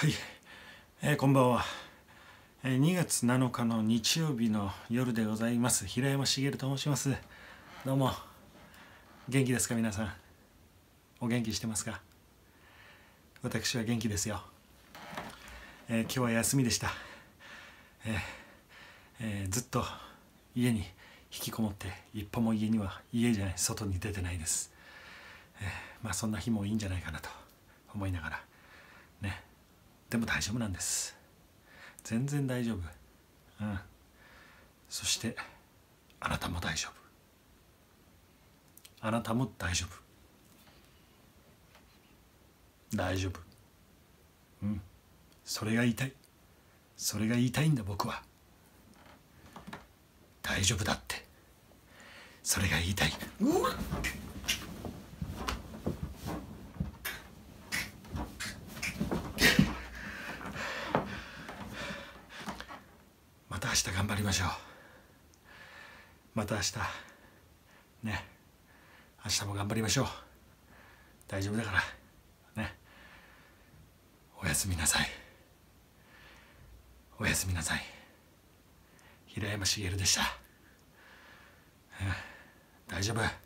はい、こんばんは。2月7日の日曜日の夜でございます。平山茂と申します。どうも元気ですか皆さん。お元気してますか？私は元気ですよ。今日は休みでした。ずっと家に引きこもって一歩も家じゃない外に出てないです。まあそんな日もいいんじゃないかなと思いながらね。でも大丈夫なんです。全然大丈夫。そしてあなたも大丈夫。あなたも大丈夫。大丈夫。それが言いたい。それが言いたいんだ僕は。大丈夫だって。それが言いたい。また明日頑張りましょう。また明日ね。明日も頑張りましょう。大丈夫だからね。おやすみなさい。おやすみなさい。平山茂でした。大丈夫。